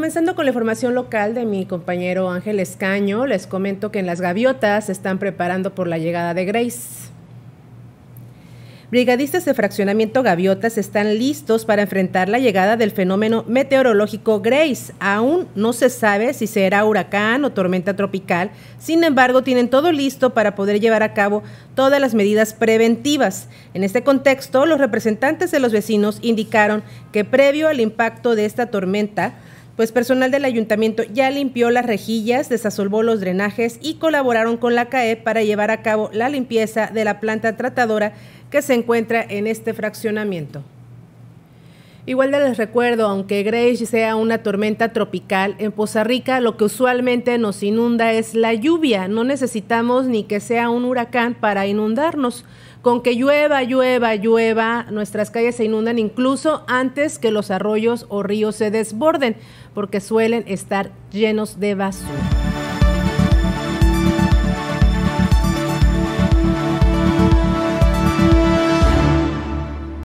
comenzando con la información local de mi compañero Ángel Escaño, les comento que en Las Gaviotas se están preparando por la llegada de Grace. Brigadistas de Fraccionamiento Gaviotas están listos para enfrentar la llegada del fenómeno meteorológico Grace. Aún no se sabe si será huracán o tormenta tropical, sin embargo, tienen todo listo para poder llevar a cabo todas las medidas preventivas. En este contexto, los representantes de los vecinos indicaron que previo al impacto de esta tormenta, pues personal del ayuntamiento ya limpió las rejillas, desasolvó los drenajes y colaboraron con la CAE para llevar a cabo la limpieza de la planta tratadora que se encuentra en este fraccionamiento. Igual les recuerdo, aunque Grace sea una tormenta tropical, en Poza Rica lo que usualmente nos inunda es la lluvia. No necesitamos ni que sea un huracán para inundarnos. Con que llueva, nuestras calles se inundan incluso antes que los arroyos o ríos se desborden, porque suelen estar llenos de basura.